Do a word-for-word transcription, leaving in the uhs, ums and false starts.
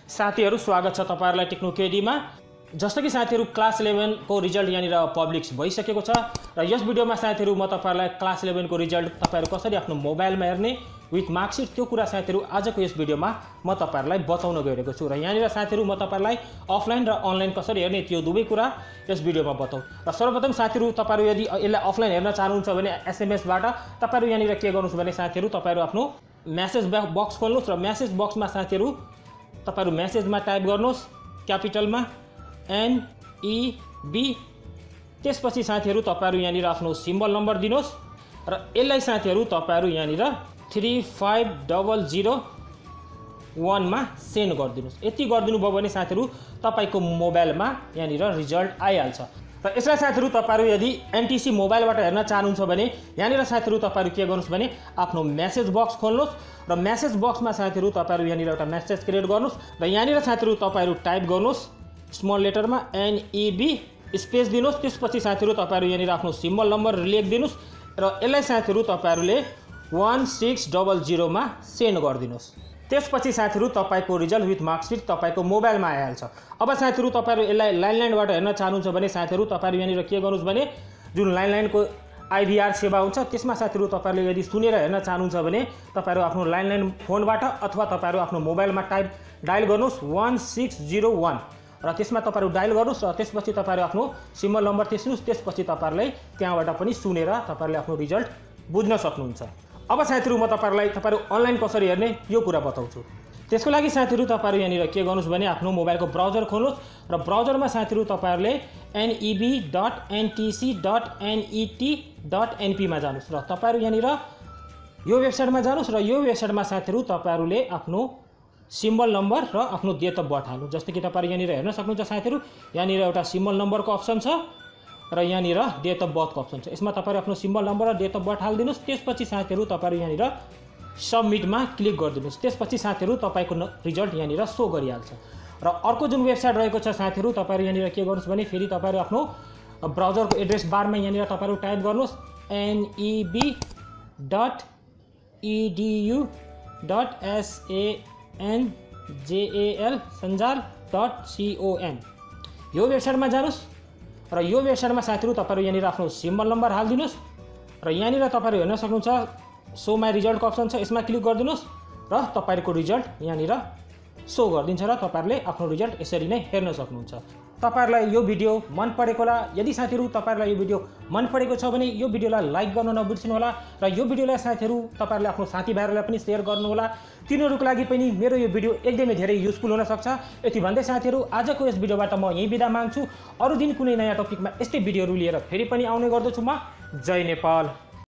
साथीहरु स्वागत छ तपाईहरुलाई टेक्नो केडीमा। जस्तो कि साथीहरु क्लास इलेवन को रिजल्ट यहाँनिर पब्लिश भइसकेको छ र यस भिडियोमा साथीहरु म तपाईहरुलाई क्लास इलेवन को रिजल्ट तपाईहरु कसरी आफ्नो मोबाइलमा हेर्ने विथ मार्कशीट त्यो कुरा साथीहरु आजको यस भिडियोमा म तपाईहरुलाई बताउन गइरहेको छु। र यहाँनिर साथीहरु म तपाईहरुलाई अफलाइन र अनलाइन कसरी हेर्ने त्यो दुवै कुरा यस भिडियोमा बताउ। र सर्वप्रथम साथीहरु तपाईहरु यदि यसलाई अफलाइन हेर्न चाहनुहुन्छ भने एसएमएस बाट तपाईहरु यहाँनिर के गर्नुस् भने साथीहरु तपाईहरु आफ्नो मेसेज बक्स खोल्नुस् र मेसेज बक्समा साथीहरु तपाईहरु मेसेजमा टाइप गर्नुस् क्यापिटलमा एन ई बी, त्यसपछि साथीहरु तपाईहरु यहाँनिर आफ्नो सिम्बल नम्बर दिनुस् र यसलाई साथीहरु तपाईहरु यहाँनिर three five double zero one मा सेन्ड गरिदिनुस्। यति गरिदिनु भयो भने साथीहरु तपाईको मोबाइलमा यहाँनिर रिजल्ट आइहाल्छ। र यसलाई साथीहरु तपाईहरु यदि एनटीसी मोबाइलबाट हेर्न चाहनुहुन्छ भने यहाँनिर साथीहरु तपाईहरु के गर्नुस् भने आफ्नो मेसेज बक्स खोल्नुस् र मेसेज बक्समा साथीहरु तपाईहरु यहाँनिर एउटा मेसेज क्रिएट गर्नुस् र यहाँनिर साथीहरु तपाईहरु टाइप गर्नुस् स्मल लेटरमा एन ई बी स्पेस दिनुस्। त्यसपछि साथीहरु तपाईहरु यहाँनिर आफ्नो सिम्बल नम्बर लेखिदिनुस् र यसलाई साथीहरु तपाईहरुले वन सिक्स डबल जिरो मा सेन्ड गरिदिनुस्। त्यसपछि साथीहरु तपाईको रिजल्ट विथ मार्कशीट तपाईको मोबाइलमा आइहाल्छ। अब साथीहरु तपाईहरु यसलाई ल्यान्डलाइनबाट हेर्न चाहनुहुन्छ भने साथीहरु तपाईहरु यहाँनिर के गर्नुस् भने जुन ल्यान्डलाइनको आइभीआर सेवा हुन्छ त्यसमा साथीहरु तपाईहरुले यदि सुनेर हेर्न चाहनुहुन्छ भने तपाईहरु आफ्नो ल्यान्डलाइन फोनबाट अथवा तपाईहरु आफ्नो मोबाइलमा टाइप डायल गर्नुस् वन सिक्स जिरो वन र त्यसमा तपाईहरु डायल गर्नुस् र त्यसपछि तपाईहरु आफ्नो सिम्बल नम्बर थिच्नुस्। त्यसपछि तपाईहरुले त्यहाँबाट पनि सुनेर तपाईहरुले आफ्नो रिजल्ट बुझ्न सक्नुहुन्छ। अब साथीहरु म तपाईहरुलाई तपाईहरु अनलाइन कसरी हेर्ने यो कुरा बताउँछु। त्यसको लागि साथीहरु तपाईहरु यहाँनिर के गर्नुस् भने आफ्नो मोबाइलको ब्राउजर खोल्नुस् र ब्राउजरमा साथीहरु तपाईहरुले N E B dot N T C dot N E T dot N P मा जानुस् र तपाईहरु यहाँनिर यो वेबसाइटमा जानुस् र यो वेबसाइटमा साथीहरु तपाईहरुले आफ्नो सिम्बल नम्बर र आफ्नो डेट अफ बर्थ हाल्नु। जस्तै कि तपाईहरु यहाँनिर हेर्न सक्नुहुन्छ साथीहरु यहाँनिर एउटा सिम्बल नम्बरको अप्सन छ र यहाँनिर डेट अफ बर्थको अप्सन छ। यसमा तपाईहरु आफ्नो सिम्बल नम्बर र डेट अफ बर्थ हाल्दिनुस्। त्यसपछि साथीहरु तपाईहरु यहाँनिर सबमिटमा क्लिक गरिदिनुस्। त्यसपछि साथीहरु तपाईको रिजल्ट यहाँनिर सो गरिहाल्छ। र अर्को जुन वेबसाइट रहेको छ साथीहरु तपाईहरु यहाँनिर के गर्नुस् भने फेरि तपाईहरु आफ्नो ब्राउजरको एड्रेस बारमा यहाँनिर तपाईहरु टाइप गर्नुस् N E B dot E D U dot S A N J A L Sanjal dot C O M यो वेबसाइटमा जानुस् र यो वेबसाइटमा साथीहरु तपाईहरु यहाँनिर आफ्नो सिम्बल नम्बर हाल्दिनुस् र यहाँनिर तपाईहरु हेर्न सक्नुहुन्छ सो माई रिजल्टको अप्सन छ। यसमा क्लिक गरिदिनुस् र तपाईहरुको रिजल्ट यहाँनिर सो गरिदिन्छ र तपाईहरुले आफ्नो रिजल्ट यसरी नै हेर्न सक्नुहुन्छ। तपाईहरुलाई यो भिडियो मन परेको होला। यदि साथीहरु तपाईहरुलाई यो भिडियो मन परेको छ भने यो भिडियोलाई लाइक गर्न नबिर्सनु होला र यो भिडियोलाई साथीहरु तपाईहरुले आफ्नो साथीभाइहरुलाई पनि शेयर गर्नु होला। तिनीहरुको लागि पनि मेरो यो भिडियो एकदमै धेरै युजफुल हुन सक्छ। यति भन्दै साथीहरु आजको यस भिडियोबाट म यही बिदा माग्छु। अरु दिन कुनै नयाँ टपिकमा यस्तै भिडियोहरु लिएर फेरि पनि आउने गर्दछु म। जय नेपाल।